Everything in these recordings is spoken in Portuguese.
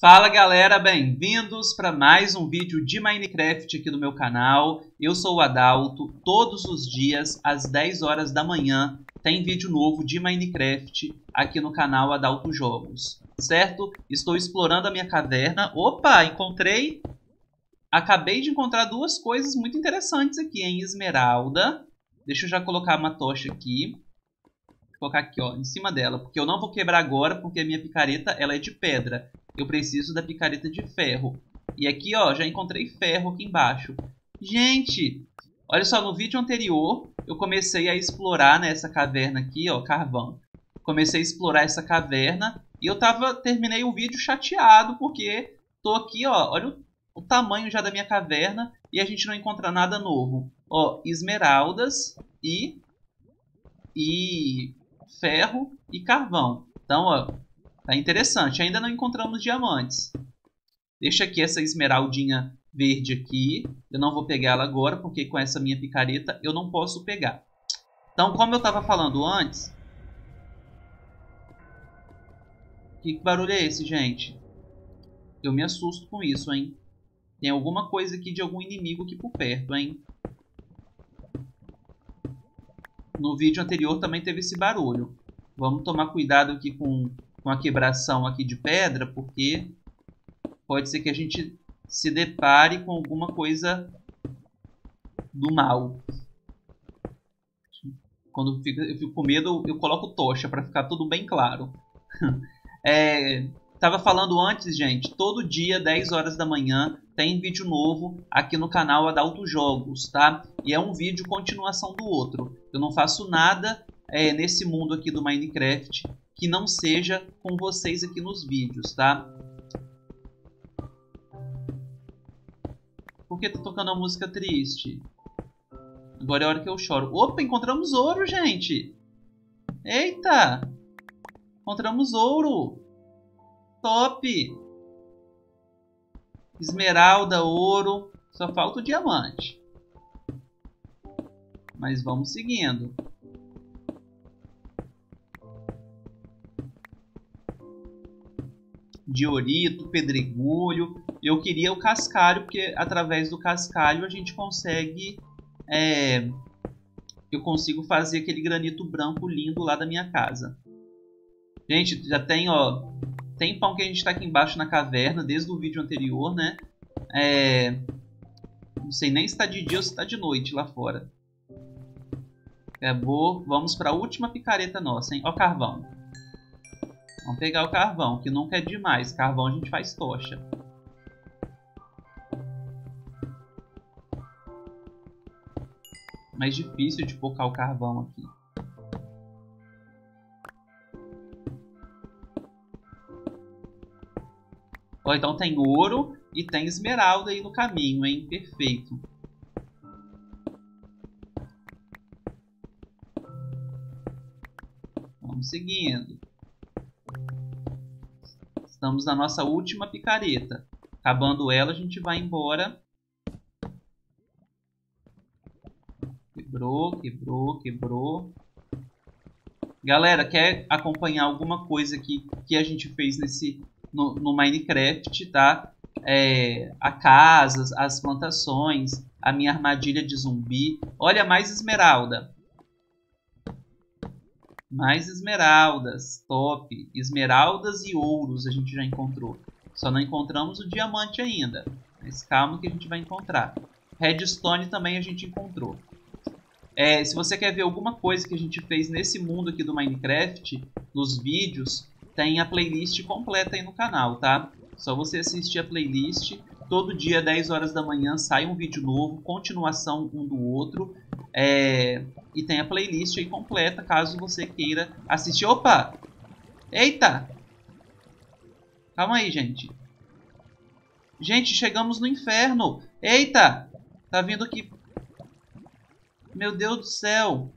Fala galera, bem-vindos para mais um vídeo de Minecraft aqui no meu canal. Eu sou o Adalto, todos os dias às 10 horas da manhã tem vídeo novo de Minecraft aqui no canal Adalto Jogos, certo? Estou explorando a minha caverna. Opa, acabei de encontrar duas coisas muito interessantes aqui, hein? Esmeralda. Deixa eu já colocar uma tocha aqui. Vou colocar aqui, ó, em cima dela, porque eu não vou quebrar agora, porque a minha picareta ela é de pedra. Eu preciso da picareta de ferro. E aqui, ó, já encontrei ferro aqui embaixo. Gente, olha só, no vídeo anterior eu comecei a explorar nessa caverna aqui, ó, carvão. Comecei a explorar essa caverna e terminei o vídeo chateado, porque tô aqui, ó, olha o tamanho já da minha caverna e a gente não encontra nada novo. Ó, esmeraldas e ferro e carvão. Então, ó, tá interessante. Ainda não encontramos diamantes. Deixa aqui essa esmeraldinha verde aqui. Eu não vou pegar ela agora, porque com essa minha picareta eu não posso pegar. Então, como eu estava falando antes... Que barulho é esse, gente? Eu me assusto com isso, hein? Tem alguma coisa aqui de algum inimigo aqui por perto, hein? No vídeo anterior também teve esse barulho. Vamos tomar cuidado aqui com a quebração aqui de pedra, porque pode ser que a gente se depare com alguma coisa do mal. Quando eu fico com medo, eu coloco tocha para ficar tudo bem claro. Tava falando antes, gente, todo dia, 10 horas da manhã, tem vídeo novo aqui no canal Adalto Jogos, tá? E é um vídeo continuação do outro. Eu não faço nada nesse mundo aqui do Minecraft que não seja com vocês aqui nos vídeos, tá? Por que tá tocando uma música triste? Agora é a hora que eu choro. Opa, encontramos ouro, gente! Eita! Encontramos ouro! Top! Esmeralda, ouro. Só falta o diamante. Mas vamos seguindo. Diorito, pedregulho. Eu queria o cascalho, porque através do cascalho a gente consegue... eu consigo fazer aquele granito branco lindo lá da minha casa. Gente, já tem, ó... Tem pão que a gente está aqui embaixo na caverna, desde o vídeo anterior, né? Não sei nem se está de dia ou se está de noite lá fora. Acabou. Vamos para a última picareta nossa, hein? Ó o carvão. Vamos pegar o carvão, que nunca é demais. Carvão a gente faz tocha. Mais difícil de focar o carvão aqui. Ó, então tem ouro e tem esmeralda aí no caminho, hein? Perfeito. Vamos seguindo. Estamos na nossa última picareta. Acabando ela, a gente vai embora. Quebrou, quebrou, quebrou. Galera, quer acompanhar alguma coisa aqui que a gente fez no Minecraft, tá? A casa, as plantações, a minha armadilha de zumbi. Olha, mais esmeralda. Mais esmeraldas, top. Esmeraldas e ouros a gente já encontrou. Só não encontramos o diamante ainda. Mas calma que a gente vai encontrar. Redstone também a gente encontrou. Se você quer ver alguma coisa que a gente fez nesse mundo aqui do Minecraft, nos vídeos, tem a playlist completa aí no canal, tá? Só você assistir a playlist. Todo dia, 10 horas da manhã, sai um vídeo novo, continuação um do outro. E tem a playlist aí completa, caso você queira assistir. Opa! Eita! Calma aí, gente. Gente, chegamos no inferno. Eita! Tá vindo aqui. Meu Deus do céu.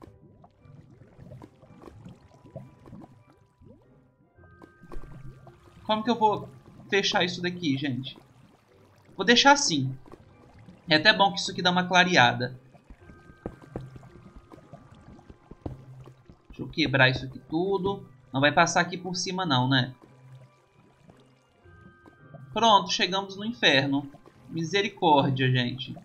Como que eu vou fechar isso daqui, gente? Vou deixar assim. É até bom que isso aqui dá uma clareada. Deixa eu quebrar isso aqui tudo. Não vai passar aqui por cima não, né? Pronto, chegamos no inferno. Misericórdia, gente.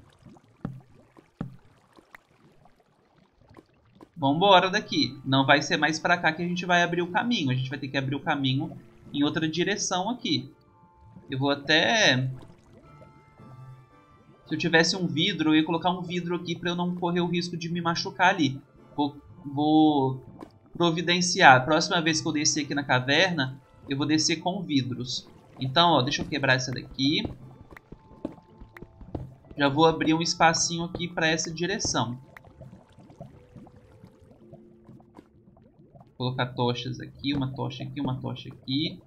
Vambora daqui. Não vai ser mais pra cá que a gente vai abrir o caminho. A gente vai ter que abrir o caminho em outra direção aqui. Eu vou até... Se eu tivesse um vidro, eu ia colocar um vidro aqui pra eu não correr o risco de me machucar ali. Vou providenciar. Próxima vez que eu descer aqui na caverna, eu vou descer com vidros. Então, ó, deixa eu quebrar essa daqui. Já vou abrir um espacinho aqui para essa direção. Vou colocar tochas aqui, uma tocha aqui, uma tocha aqui.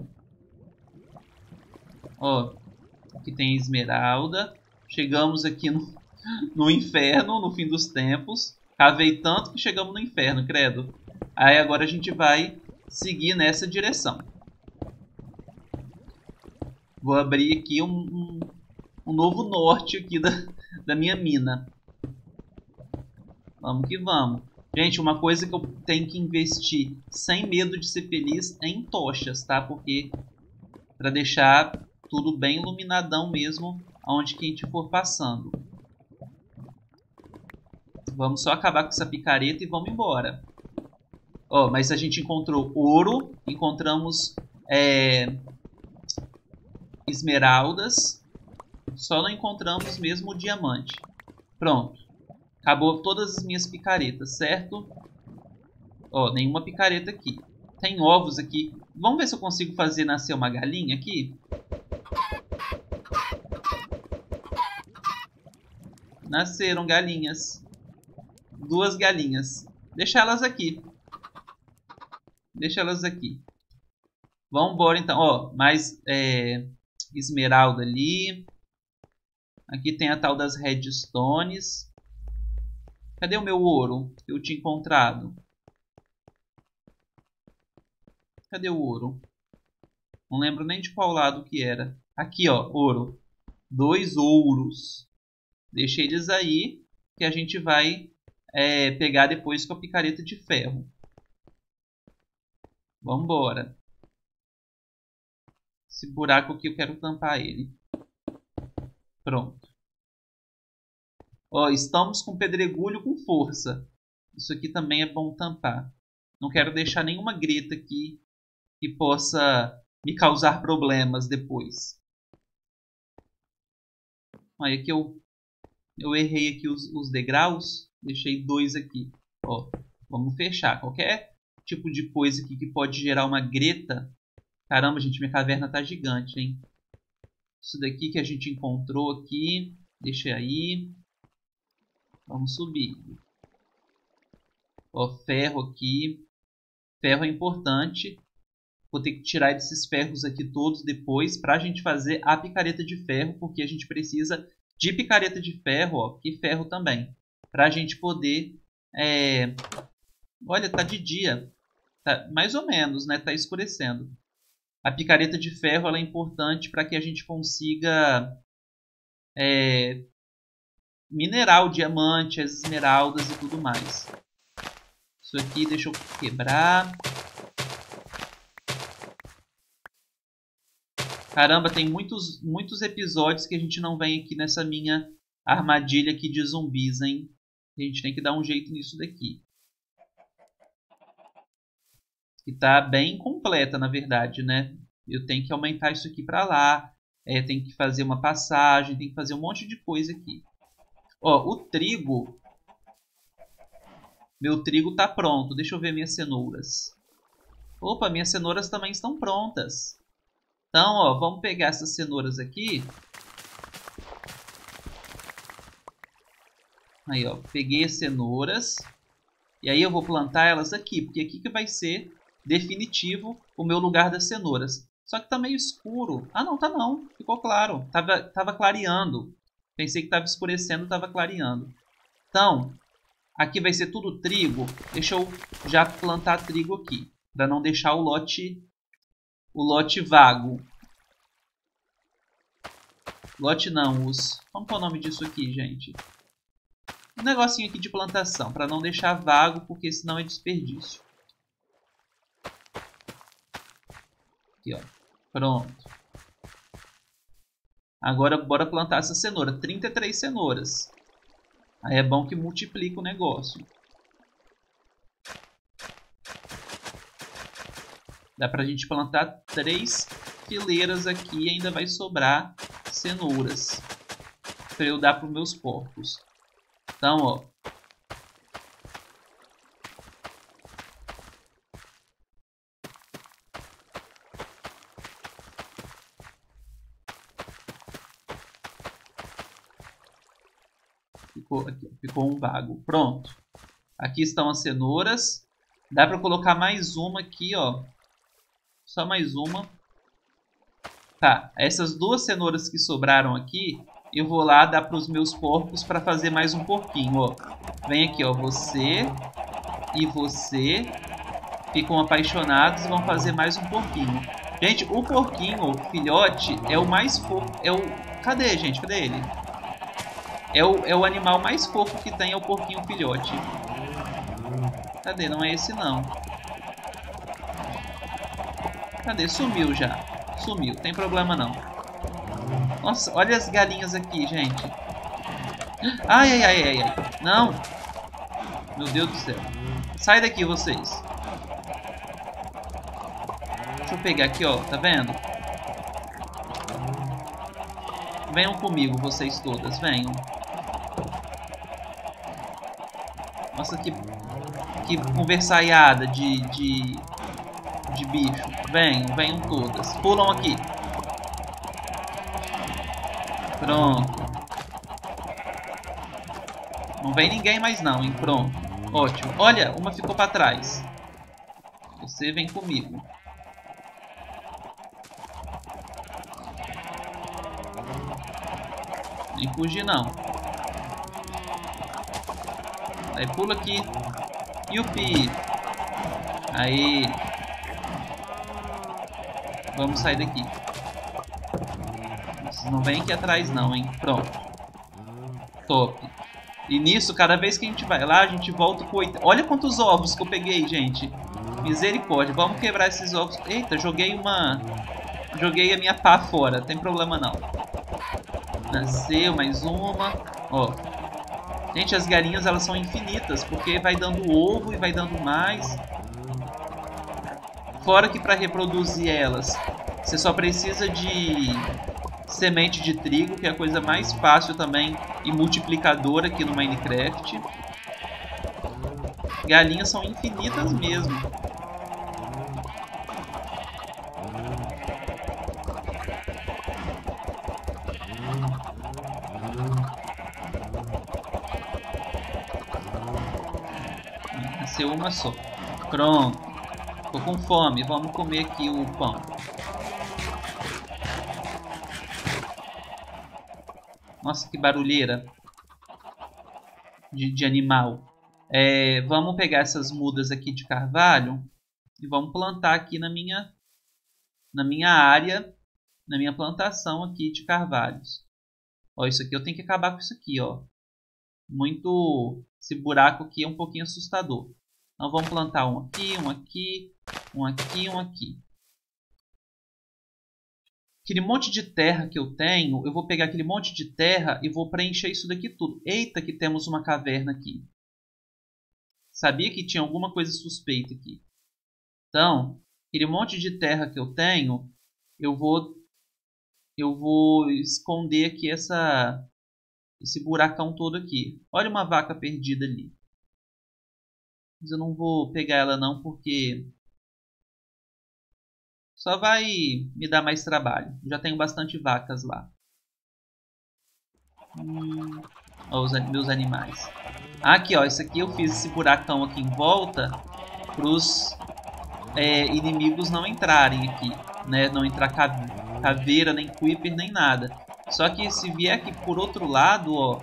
Ó, aqui tem esmeralda. Chegamos aqui no inferno, no fim dos tempos. Cavei tanto que chegamos no inferno, credo. Aí agora a gente vai seguir nessa direção. Vou abrir aqui um novo norte aqui da minha mina. Vamos que vamos. Gente, uma coisa que eu tenho que investir sem medo de ser feliz é em tochas, tá? Porque para deixar tudo bem iluminadão mesmo, aonde que a gente for passando. Vamos só acabar com essa picareta e vamos embora. Ó, mas a gente encontrou ouro, encontramos esmeraldas, só não encontramos mesmo o diamante. Pronto. Acabou todas as minhas picaretas, certo? Ó, nenhuma picareta aqui. Tem ovos aqui. Vamos ver se eu consigo fazer nascer uma galinha aqui. Nasceram galinhas. 2 galinhas. Deixa elas aqui. Deixa elas aqui. Vamos embora então. Ó, mais esmeralda ali. Aqui tem a tal das redstones. Cadê o meu ouro que eu tinha encontrado? Cadê o ouro? Não lembro nem de qual lado que era. Aqui, ó, ouro. 2 ouros. Deixa eles aí que a gente vai pegar depois com a picareta de ferro. Vamos embora. Esse buraco aqui eu quero tampar ele. Pronto. Ó, estamos com pedregulho com força. Isso aqui também é bom tampar. Não quero deixar nenhuma greta aqui que possa me causar problemas depois. Olha, aqui eu errei aqui os degraus. Deixei 2 aqui. Ó, vamos fechar. Qualquer tipo de coisa aqui que pode gerar uma greta. Caramba, gente, minha caverna tá gigante, hein? Isso daqui que a gente encontrou aqui. Deixa aí. Vamos subir. Ó, ferro aqui. Ferro é importante. Vou ter que tirar esses ferros aqui todos depois para a gente fazer a picareta de ferro, porque a gente precisa de picareta de ferro, ó, e ferro também, para a gente poder... Olha, tá de dia. Tá, mais ou menos, né? Tá escurecendo. A picareta de ferro ela é importante para que a gente consiga minerar o diamante, as esmeraldas e tudo mais. Isso aqui deixa eu quebrar. Caramba, tem muitos episódios que a gente não vem aqui nessa minha armadilha aqui de zumbis, hein? A gente tem que dar um jeito nisso daqui. E tá bem completa, na verdade, né? Eu tenho que aumentar isso aqui pra lá. Tem que fazer uma passagem, tem que fazer um monte de coisa aqui. Ó, o trigo. Meu trigo tá pronto. Deixa eu ver minhas cenouras. Opa, minhas cenouras também estão prontas. Então, ó, vamos pegar essas cenouras aqui. Aí, ó, peguei as cenouras. E aí eu vou plantar elas aqui, porque aqui que vai ser definitivo o meu lugar das cenouras. Só que tá meio escuro. Ah, não, tá não. Ficou claro. Tava clareando. Pensei que tava escurecendo, tava clareando. Então, aqui vai ser tudo trigo. Deixa eu já plantar trigo aqui, para não deixar o lote vago. Lote não, como que é o nome disso aqui, gente? Um negocinho aqui de plantação, para não deixar vago, porque senão é desperdício. Aqui, ó. Pronto. Agora bora plantar essa cenoura. 33 cenouras. Aí é bom que multiplica o negócio. Dá pra gente plantar 3 fileiras aqui e ainda vai sobrar cenouras pra eu dar pros meus porcos. Então, ó. Ficou um vago. Pronto. Aqui estão as cenouras. Dá pra colocar mais uma aqui, ó. Só mais uma. Tá, essas 2 cenouras que sobraram aqui, eu vou lá dar para os meus porcos para fazer mais um porquinho, ó. Vem aqui, ó, você e você ficam apaixonados e vão fazer mais um porquinho. Gente, o porquinho, o filhote, é o mais fofo, Cadê, gente? Cadê ele? É o animal mais fofo que tem, é o porquinho filhote. Cadê? Não é esse, não. Cadê? Sumiu já. Sumiu, tem problema não. Nossa, olha as galinhas aqui, gente. Ai, ai, ai, ai, ai. Não. Meu Deus do céu. Sai daqui, vocês. Deixa eu pegar aqui, ó. Tá vendo? Venham comigo, vocês todas. Venham. Nossa, que conversaiada de bicho. Venham todas. Pulam aqui. Pronto. Não vem ninguém mais não, hein? Pronto. Ótimo. Olha, uma ficou pra trás. Você vem comigo. Nem fugir não. Aí pula aqui. Yupi. Aí. Vamos sair daqui. Vocês não vem aqui atrás não, hein? Pronto. Top. E nisso, cada vez que a gente vai lá, a gente volta com 8... Olha quantos ovos que eu peguei, gente. Misericórdia. Vamos quebrar esses ovos. Eita, joguei a minha pá fora. Não tem problema não. Nasceu mais uma. Ó. Gente, as galinhas, elas são infinitas. Porque vai dando ovo e vai dando mais. Fora que para reproduzir elas, você só precisa de semente de trigo, que é a coisa mais fácil também e multiplicadora aqui no Minecraft. Galinhas são infinitas mesmo. Nasceu uma só. Pronto. Tô com fome, vamos comer aqui o pão. Nossa, que barulheira de animal. Vamos pegar essas mudas aqui de carvalho e vamos plantar aqui na minha área, na minha plantação aqui de carvalhos. Ó, isso aqui eu tenho que acabar com isso aqui, ó. Esse buraco aqui é um pouquinho assustador. Então vamos plantar um aqui, um aqui, um aqui, um aqui. Aquele monte de terra que eu tenho, eu vou pegar aquele monte de terra e vou preencher isso daqui tudo. Eita, que temos uma caverna aqui. Sabia que tinha alguma coisa suspeita aqui. Então, aquele monte de terra que eu tenho, eu vou esconder aqui esse buracão todo aqui. Olha uma vaca perdida ali. Mas eu não vou pegar ela não, porque só vai me dar mais trabalho. Já tenho bastante vacas lá. Ó, os meus animais. Aqui, ó, isso aqui eu fiz esse buracão aqui em volta para os inimigos não entrarem aqui, né? Não entrar caveira, nem creeper, nem nada. Só que se vier aqui por outro lado, ó,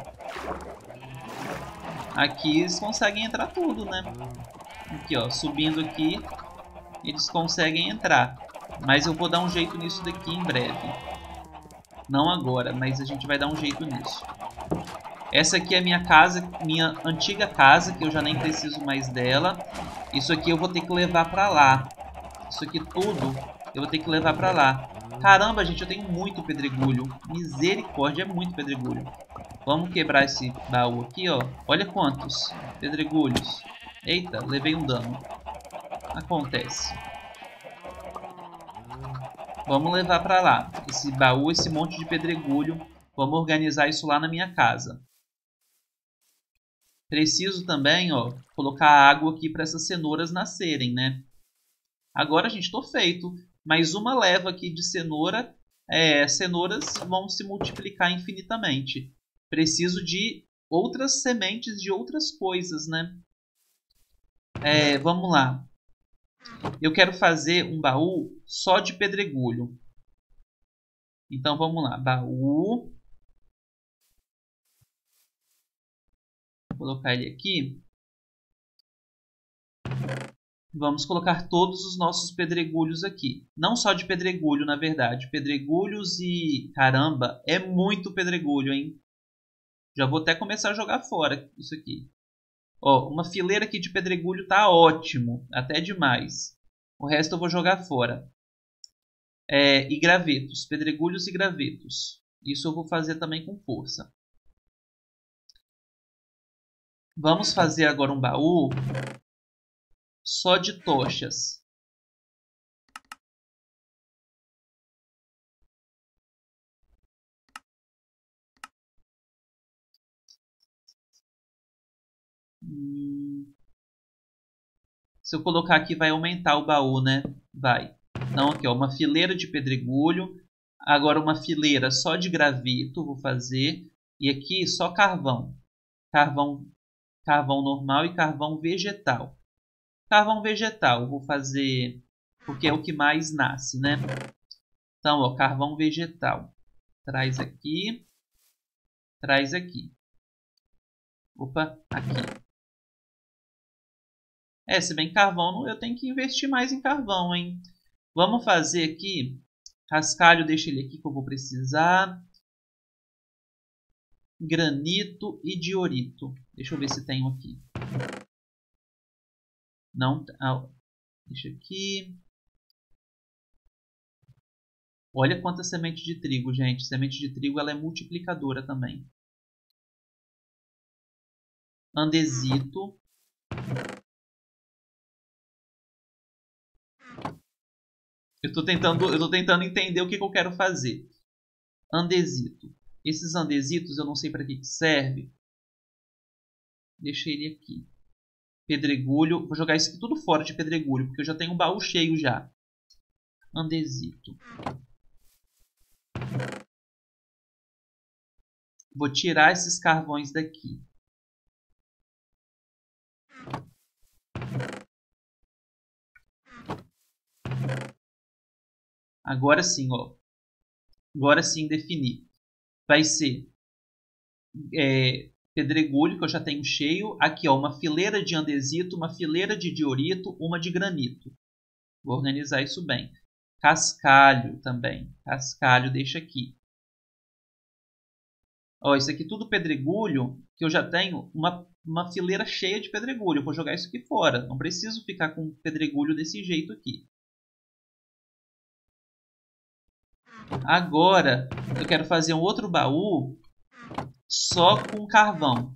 aqui eles conseguem entrar tudo, né? Aqui, ó, subindo aqui, eles conseguem entrar. Mas eu vou dar um jeito nisso daqui em breve. Não agora, mas a gente vai dar um jeito nisso. Essa aqui é a minha casa, minha antiga casa, que eu já nem preciso mais dela. Isso aqui eu vou ter que levar pra lá. Isso aqui tudo Eu vou ter que levar pra lá. Caramba, gente, eu tenho muito pedregulho. Misericórdia, é muito pedregulho. Vamos quebrar esse baú aqui, ó. Olha quantos pedregulhos. Eita, levei um dano. Acontece. Vamos levar pra lá. Esse baú, esse monte de pedregulho. Vamos organizar isso lá na minha casa. Preciso também, ó, colocar água aqui para essas cenouras nascerem, né? Agora, gente, tô feito. Mais uma leva aqui de cenoura. Cenouras vão se multiplicar infinitamente. Preciso de outras sementes de outras coisas, né? Vamos lá. Eu quero fazer um baú só de pedregulho. Então, vamos lá. Baú. Vou colocar ele aqui. Vamos colocar todos os nossos pedregulhos aqui. Não só de pedregulho, na verdade. Pedregulhos e... Caramba, é muito pedregulho, hein? Já vou até começar a jogar fora isso aqui. Ó, uma fileira aqui de pedregulho tá ótimo. Até demais. O resto eu vou jogar fora. E gravetos. Pedregulhos e gravetos. Isso eu vou fazer também com força. Vamos fazer agora um baú só de tochas. Se eu colocar aqui vai aumentar o baú, né? Vai. Então aqui, ó, uma fileira de pedregulho. Agora uma fileira só de graveto, vou fazer. E aqui só carvão. Carvão normal e carvão vegetal. Carvão vegetal, vou fazer porque é o que mais nasce, né? Então, ó, carvão vegetal. Traz aqui. Traz aqui. Opa, aqui. Se bem carvão, eu tenho que investir mais em carvão, hein? Vamos fazer aqui. Cascalho, deixa ele aqui que eu vou precisar. Granito e diorito. Deixa eu ver se tenho aqui. Não, deixa aqui. Olha quanta semente de trigo, gente. Semente de trigo ela é multiplicadora também. Andesito. Eu tô tentando entender o que eu quero fazer. Andesito. Esses andesitos eu não sei para que serve. Deixa ele aqui. Pedregulho. Vou jogar isso aqui tudo fora de pedregulho, porque eu já tenho um baú cheio já. Andesito. Vou tirar esses carvões daqui. Agora sim, ó. Agora sim defini. Vai ser pedregulho, que eu já tenho cheio. Aqui, ó, uma fileira de andesito, uma fileira de diorito, uma de granito. Vou organizar isso bem. Cascalho também. Cascalho deixa aqui. Ó, isso aqui tudo pedregulho, que eu já tenho uma fileira cheia de pedregulho. Eu vou jogar isso aqui fora. Não preciso ficar com pedregulho desse jeito aqui. Agora, eu quero fazer um outro baú só com carvão.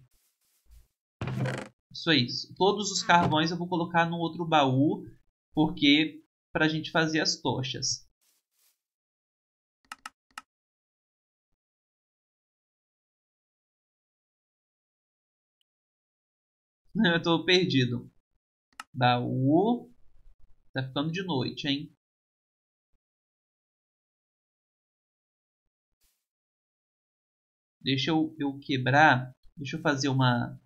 Isso aí. Todos os carvões eu vou colocar no outro baú, porque para a gente fazer as tochas. Eu estou perdido. Baú. Tá ficando de noite, hein? Deixa eu quebrar. Deixa eu fazer uma...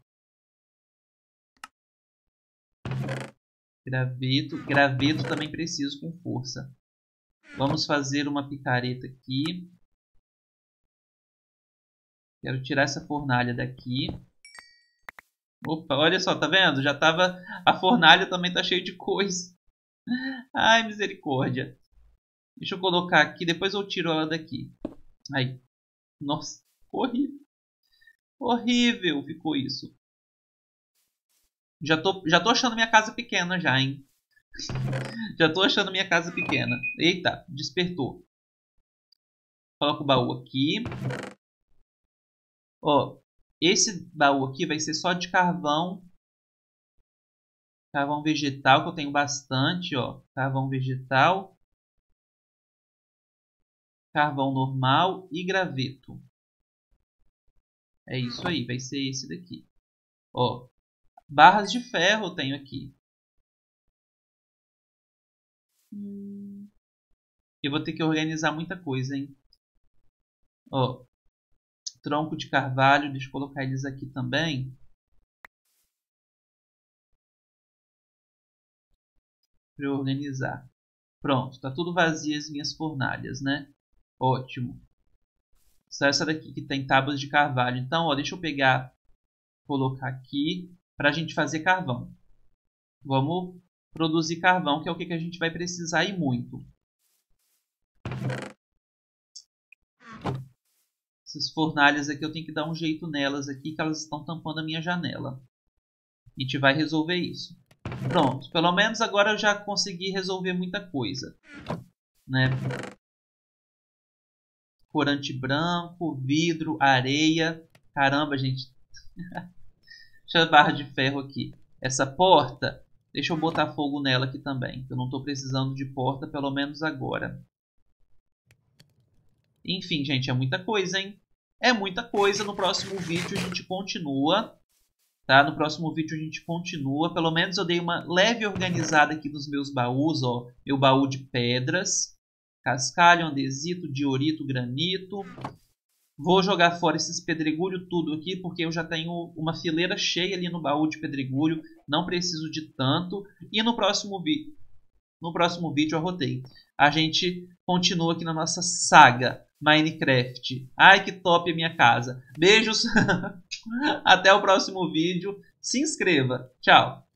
Graveto. Graveto também preciso com força. Vamos fazer uma picareta aqui. Quero tirar essa fornalha daqui. Opa, olha só, tá vendo? Já tava... A fornalha também tá cheia de coisa. Ai, misericórdia. Deixa eu colocar aqui, depois eu tiro ela daqui. Aí. Nossa, horrível. Horrível ficou isso. Já tô achando minha casa pequena já, hein? Já tô achando minha casa pequena. Eita, despertou. Coloca o baú aqui. Ó, esse baú aqui vai ser só de carvão. Carvão vegetal, que eu tenho bastante, ó. Carvão vegetal. Carvão normal e graveto. É isso aí, vai ser esse daqui. Ó, barras de ferro eu tenho aqui. Eu vou ter que organizar muita coisa, hein? Ó, tronco de carvalho, deixa eu colocar eles aqui também. Para eu organizar. Pronto, tá tudo vazio as minhas fornalhas, né? Ótimo. Só essa daqui que tem tábuas de carvalho. Então, ó, deixa eu pegar, colocar aqui para a gente fazer carvão. Vamos produzir carvão, que é o que a gente vai precisar e muito. Essas fornalhas aqui eu tenho que dar um jeito nelas aqui, que elas estão tampando a minha janela. A gente vai resolver isso. Pronto, pelo menos agora eu já consegui resolver muita coisa, né? Corante branco, vidro, areia. Caramba, gente. Deixa a barra de ferro aqui. Essa porta, deixa eu botar fogo nela aqui também. Eu não estou precisando de porta, pelo menos agora. Enfim, gente, é muita coisa, hein? É muita coisa. No próximo vídeo a gente continua. Tá? No próximo vídeo a gente continua. Pelo menos eu dei uma leve organizada aqui nos meus baús. Ó. Meu baú de pedras. Cascalho, andesito, diorito, granito. Vou jogar fora esses pedregulho tudo aqui, porque eu já tenho uma fileira cheia ali no baú de pedregulho. Não preciso de tanto. E no próximo vídeo, arrotei. A gente continua aqui na nossa saga Minecraft. Ai, que top a minha casa. Beijos. Até o próximo vídeo. Se inscreva. Tchau.